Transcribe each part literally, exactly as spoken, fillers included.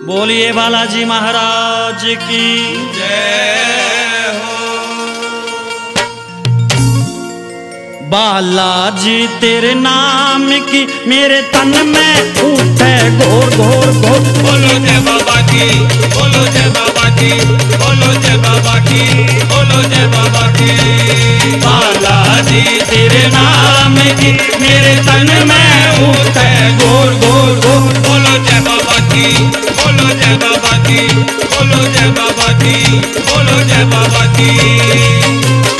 बोलिए बालाजी महाराज की जय हो। बालाजी तेरे नाम की मेरे तन में उठे घोर घोर घोर। बोलो जय बाबा की, बोलो जय बाबा की, बोलो जय बाबा की, बोलो जय बाबा की। बालाजी तेरे नाम की मेरे तन में उठे घोर घोर घोर। बोलो जय बाबा की, बोलो जय बाबा की, बोलो जय बाबा की, बोलो जय बाबा की।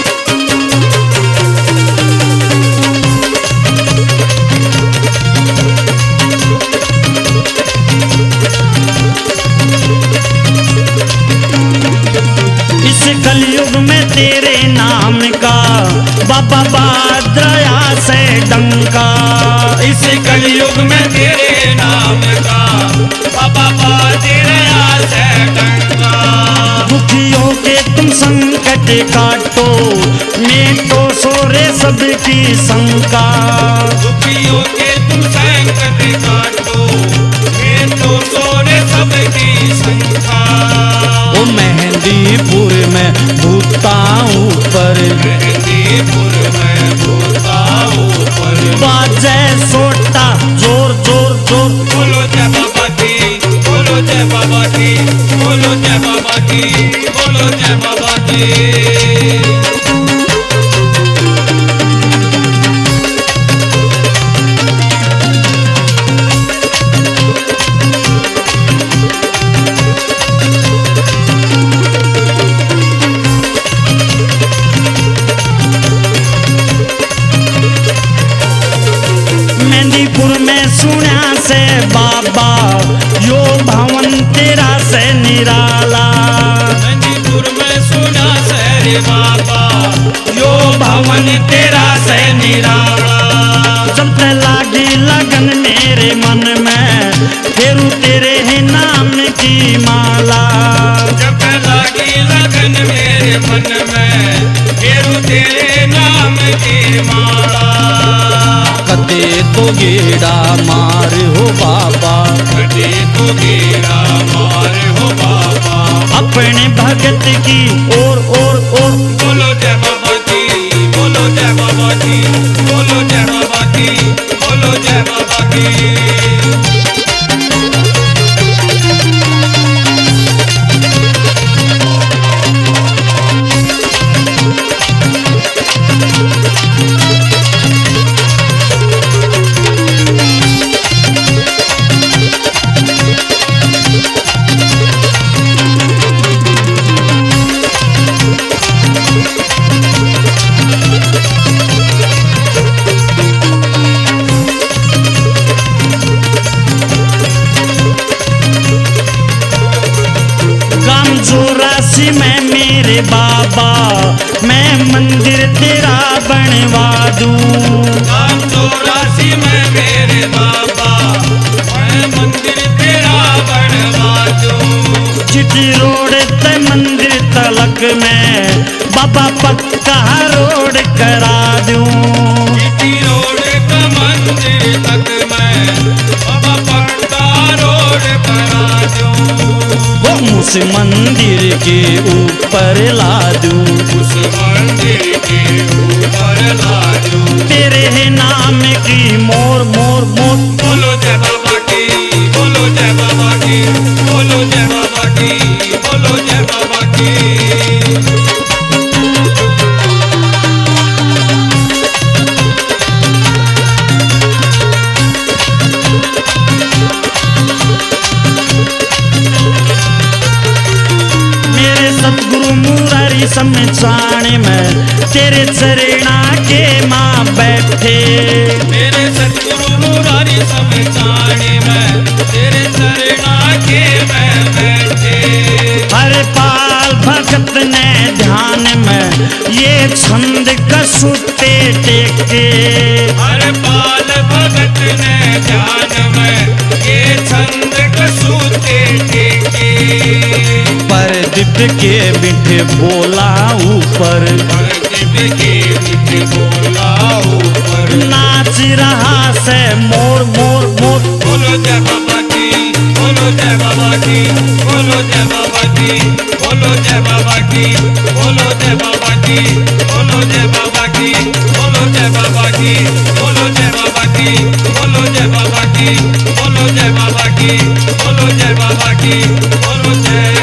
इस कलयुग में तेरे नाम का बाबा बादया से डंका। इस कलयुग में तेरे नाम का बाबा बादया से डंका। दुखियों के तुम संकट काटो मेटो सोरे सबकी शंका। दुखियों के तुम संकट काटो मेटो सोरे सबकी शंका। ओ मेहंदीपुर में भूताऊं पर, मेहंदीपुर में भूताऊं पर बाजे सोटा जोर जोर जोर। बोलो जय बाबा की, बोलो जय बाबा की, बोलो जय बाबा की, बोलो जय बाबा की। मेहंदीपुर में सुना से बाबा यो भवन तेरा से निराला। मेहंदीपुर में सुना से रे बाबा यो भवन तेरा से निराला। चलते लागी लगन मेरे मन में फेरू तेरे ही नाम की माला। जब लागी लगन मेरे मन में फेरू तेरे नाम की माला। कदे तो गेड़ा मार हो बाबा, कदे तो गेड़ा मार हो बाबा। अपने भगत की ओर ओर ओर। बोलो जय बाबा की, बोलो जय बाबा की, बोलो जय बाबा की, बोलो जय बाबा की। चौरासी में मेरे बाबा मैं मंदिर तेरा बनवा दूं। काम चौरासी में मेरे बाबा मैं मंदिर तेरा बनवा दूं। चिटी रोड ते मंदिर तलक में बाबा पक्का रोड करा दूं। चिटी रोड का मंदिर तक मैं बाबा पक्का रोड करा दूं। उस मंदिर के ऊपर ला दूं, उस मंदिर के ऊपर ला दूं। तेरे है नाम की मोर मोर मोर। बोलो जय बाबा की, बोलो जय बाबा की, बोलो जय बाबा की, बोलो जय बाबा की। सतगुरु मुरारी समझाने में तेरे चरणा के माँ बैठे। मेरे सतगुरु मुरारी समझाने में तेरे चरणा के मैं बैठे। हर पाल भगत ने ध्यान में ये छंद कसूते टेके। हर पाल भगत ने ध्यान में ये छंद कसूते टेके। परदीप के मीठे बोला ऊपर, परदीप के मीठे बोला ऊपर। नाच रहा से मोर मोर मोर। बोलो जय बाबा की, बोलो जय बाबा की, जय बाबा की बोलो जय बाबा की बोलो जय बाबा की बोलो जय बाबा की बोलो जय बाबा की बोलो जय बाबा की बोलो जय बाबा की बोलो जय बाबा की बोलो जय